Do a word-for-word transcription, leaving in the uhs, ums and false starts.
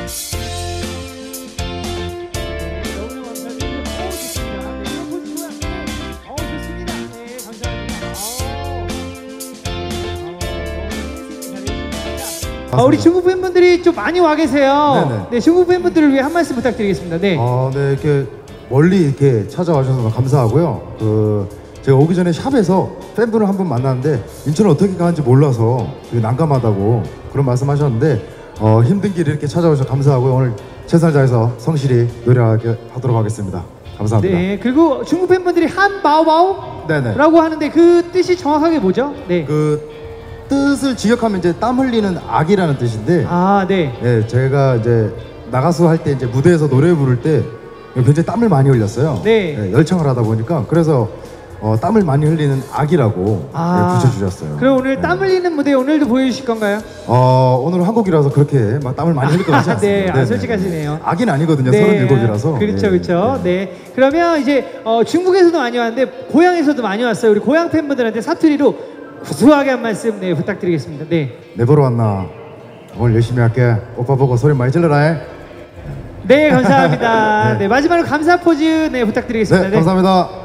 아, 우리 중국 팬분들이 좀 많이 와 계세요. 네네. 네, 중국 팬분들을 위해 한 말씀 부탁드리겠습니다. 네. 아, 네, 이렇게 멀리 이렇게 찾아와 주셔서 감사하고요. 그 제가 오기 전에 샵에서 팬분을 한 분 만났는데 인천을 어떻게 가는지 몰라서 되게 난감하다고 그런 말씀하셨는데 어, 힘든 길 이렇게 찾아오셔서 감사하고요. 오늘 최선을 다해서 성실히 노력하도록 하겠습니다. 감사합니다. 네, 그리고 중국 팬분들이 한바오바오라고 네네. 하는데 그 뜻이 정확하게 뭐죠? 네. 그 뜻을 직역하면 이제 땀 흘리는 악이라는 뜻인데, 아, 네. 네, 제가 이제 나가수 할 때 이제 무대에서 노래 부를 때 굉장히 땀을 많이 흘렸어요. 네. 네, 열창을 하다 보니까 그래서 어, 땀을 많이 흘리는 악이라고 아, 네, 붙여주셨어요. 그럼 오늘 네. 땀 흘리는 무대 오늘도 보여주실 건가요? 어, 오늘 한국이라서 그렇게 막 땀을 많이 흘릴 것 같지 아, 않습니다. 네, 아, 네네. 솔직하시네요. 악인 아니거든요. 네, 서른일곱이라서. 그렇죠, 네, 그렇죠. 네. 네. 그러면 이제 어, 중국에서도 많이 왔는데 고향에서도 많이 왔어요. 우리 고향 팬분들한테 사투리로 구수하게 한 말씀 네, 부탁드리겠습니다. 네. 내 보러 왔나? 오늘 열심히 할게. 오빠 보고 소리 많이 질러라. 네, 감사합니다. 네. 네, 마지막으로 감사 포즈 네, 부탁드리겠습니다. 네, 감사합니다.